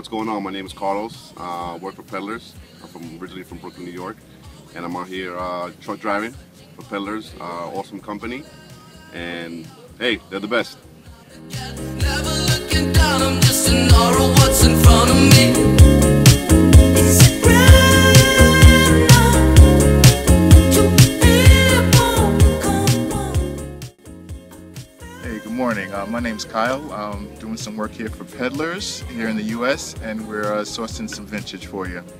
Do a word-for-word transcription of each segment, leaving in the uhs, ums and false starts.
what's going on? My name is Carlos. I uh, work for Pedlars. I'm from, originally from Brooklyn, New York, and I'm out here uh, truck driving for Pedlars. Uh, awesome company, and hey, they're the best. Never looking down, I'm just an aura, what's in front of me. Good morning. Uh, my name's Kyle. I'm doing some work here for Pedlars here in the U S, and we're uh, sourcing some vintage for you.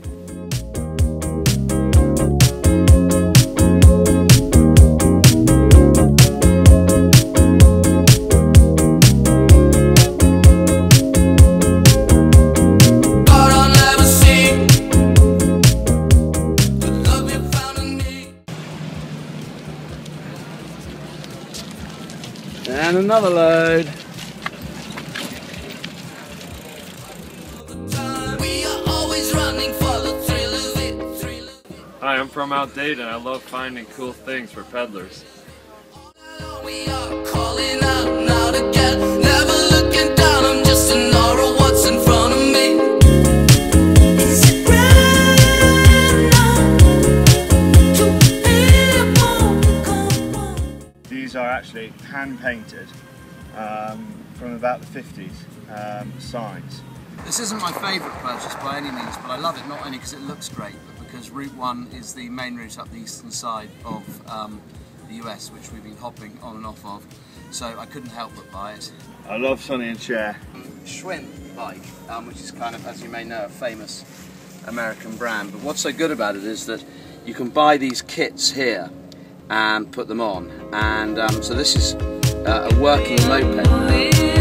And another load. Hi, I'm from outdated and I love finding cool things for Pedlars. We are calling out now to get, never looking down, I'm just an aura, what's in front of me. These are actually hand painted um, from about the fifties um, signs. This isn't my favourite purchase by any means, but I love it not only because it looks great, but because Route one is the main route up the eastern side of um, the U S, which we've been hopping on and off of, so I couldn't help but buy it. I love Sonny Cher. Schwinn Bike, um, which is kind of, as you may know, a famous American brand, but what's so good about it is that you can buy these kits here and put them on, and um, so this is uh, a working moped.